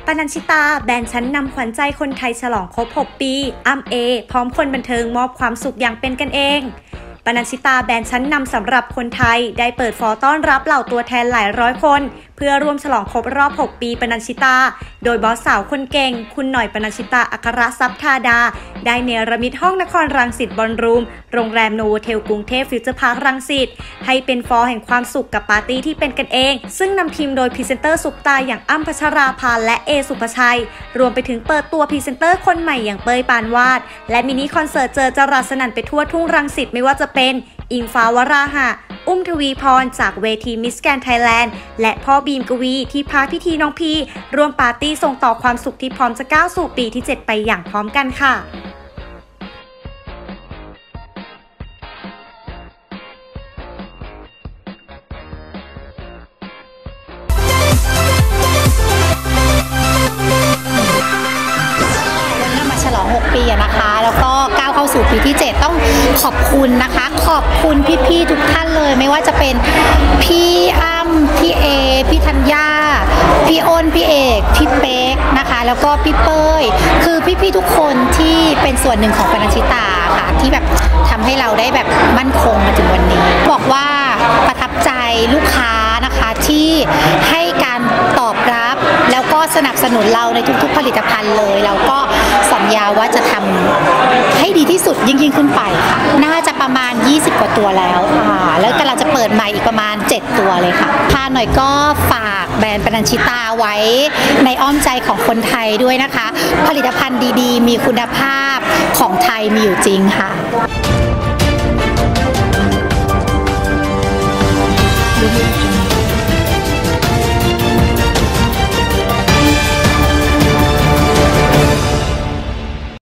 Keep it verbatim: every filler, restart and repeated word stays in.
ปนัญชิตาแบรนด์ชั้นนำขวัญใจคนไทยฉลองครบหกปีอ้ำเอพร้อมคนบันเทิงมอบความสุขอย่างเป็นกันเองปนัญชิตาแบรนด์ชั้นนำสำหรับคนไทยได้เปิดฟอร์ต้อนรับเหล่าตัวแทนหลายร้อยคนเพื่อร่วมฉลองครบรอบหกปีปนัญชิตาโดยบอสสาวคนเก่งคุณหน่อยปนัญชิตาอัครทรัพย์ธาดาได้เนรมิตห้องนครรังสิตบอลรูมโรงแรมโนโวเทลกรุงเทพฟิวเจอร์พาร์ครังสิตให้เป็นฟอร์แห่งความสุขกับปาร์ตี้ที่เป็นกันเองซึ่งนำทีมโดยพรีเซนเตอร์ซุปตาอย่างอ้ำพัชราภาและเอสุภชัยรวมไปถึงเปิดตัวพรีเซนเตอร์คนใหม่อย่างเป้ยปานวาดและมินิคอนเสิร์ตเจอจรัสสนั่นไปทั่วทุ่งรังสิตไม่ว่าจะเป็นอิงฟ้าวราหะอุ้มทวีพรจากเวทีมิสแกรนด์ไทยแลนด์และพ่อบีมกวีที่พาพิธีน้องพีร่วมปาร์ตี้ส่งต่อความสุขที่พร้อมจะก้าวสู่ปีที่เจ็ดไปอย่างพร้อมกันค่ะฉลองหกปีนะคะแล้วก็ก้าวเข้าสู่ปีที่เจ็ดต้องขอบคุณนะคะขอบคุณพี่ๆทุกท่านเลยไม่ว่าจะเป็นพี่อ้ำพี่เอพี่ธัญญาพี่อ้นพี่เอกพี่เป๊กนะคะแล้วก็พี่เป้ยคือพี่ๆทุกคนที่เป็นส่วนหนึ่งของปนัญชิตาค่ะที่แบบทำให้เราได้แบบมั่นคงมาถึงวันนี้บอกว่าประทับใจลูกค้านะคะที่ให้การตอบรับแล้วก็สนับสนุนเราในทุกๆผลิตภัณฑ์เลยเราก็สัญญาว่าจะทำให้ดีที่สุดยิ่งยิ่งขึ้นไปค่ะน่าจะประมาณยี่สิบกว่าตัวแล้วค่ะแล้วกำลังจะเปิดใหม่อีกประมาณเจ็ดตัวเลยค่ะพาหน่อยก็ฝากแบรนด์ปนัญชิตาไว้ในอ้อมใจของคนไทยด้วยนะคะผลิตภัณฑ์ดีๆมีคุณภาพของไทยมีอยู่จริงค่ะ